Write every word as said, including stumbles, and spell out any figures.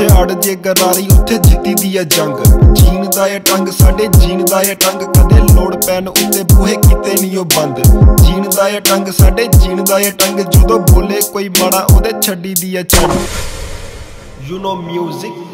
जिथे अड़ जे गरारी उत्थे जित्ती दी है जंग। जीन दा ए टंग साडे जीन दा ए टंग कदे लोड़ पैन उत्ते बूहे कीते नहीं ओ बंद। जीन दा ए टंग साडे जीन दा ए टंग जदों बोले कोई माड़ा ओदे छड्डी दी है चंग। You know music